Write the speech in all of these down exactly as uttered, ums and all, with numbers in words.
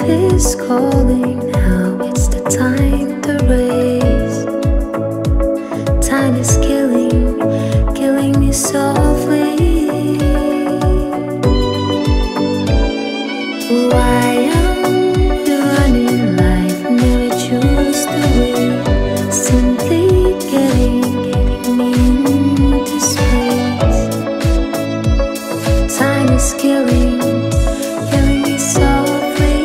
is calling, now it's the time to race. Time is killing, killing me softly. Why am I running life, never choose the way? Simply getting, getting me into space. Time is killing, killing me softly.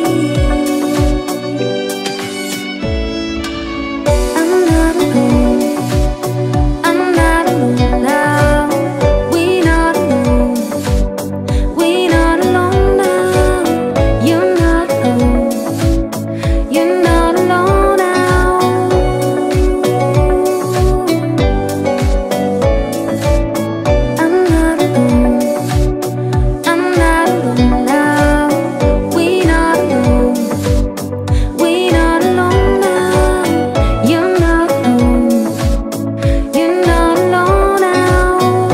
I'm not alone, I'm not alone now. We're not alone, we're not alone now. You're not alone, you're not alone now. I'm not alone, I'm not alone now. We're not alone, we're not alone now. You're not alone, you're not alone now.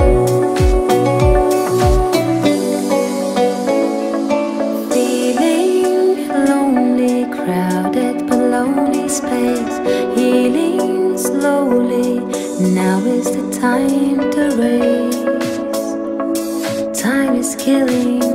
Feeling lonely, crowded but lonely space. Healing slowly, now is the time to race. Time is killing,